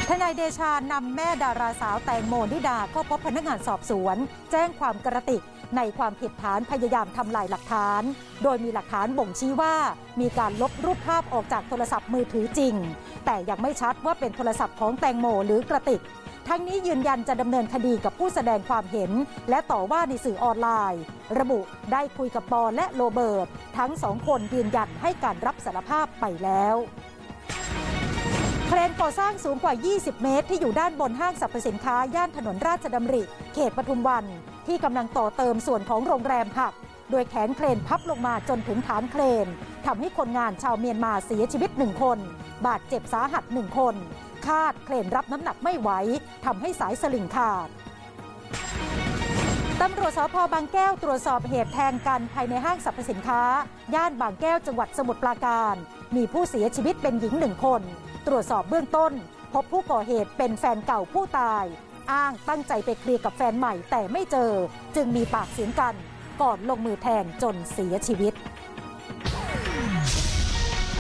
ทนายเดชานำแม่ดาราสาวแตงโมนิดาเข้าพบพนักงานสอบสวนแจ้งความกระติกในความผิดฐานพยายามทำลายหลักฐานโดยมีหลักฐานบ่งชี้ว่ามีการลบรูปภาพออกจากโทรศัพท์มือถือจริงแต่ยังไม่ชัดว่าเป็นโทรศัพท์ของแตงโมหรือกระติกทั้งนี้ยืนยันจะดำเนินคดีกับผู้แสดงความเห็นและต่อว่าในสื่อออนไลน์ระบุได้คุยกับปอและโรเบิร์ตทั้งสองคนยืนยันให้การรับสารภาพไปแล้วเครนก่อสร้างสูงกว่า20เมตรที่อยู่ด้านบนห้างสรรพสินค้าย่านถนนราชดำริเขตปทุมวันที่กำลังต่อเติมส่วนของโรงแรมหักโดยแขนเครนพับลงมาจนถึงฐานเครนทำให้คนงานชาวเมียนมาเสียชีวิต1คนบาดเจ็บสาหัส1คนคาดเครนรับน้ำหนักไม่ไหวทำให้สายสลิงขาดตำรวจสภ.บางแก้วตรวจสอบเหตุแทงกันภายในห้างสรรพสินค้าย่านบางแก้วจังหวัดสมุทรปราการมีผู้เสียชีวิตเป็นหญิง1คนตรวจสอบเบื้องต้นพบผู้ก่อเหตุเป็นแฟนเก่าผู้ตายอ้างตั้งใจไปเคลียร์กับแฟนใหม่แต่ไม่เจอจึงมีปากเสียงกันก่อนลงมือแทงจนเสียชีวิต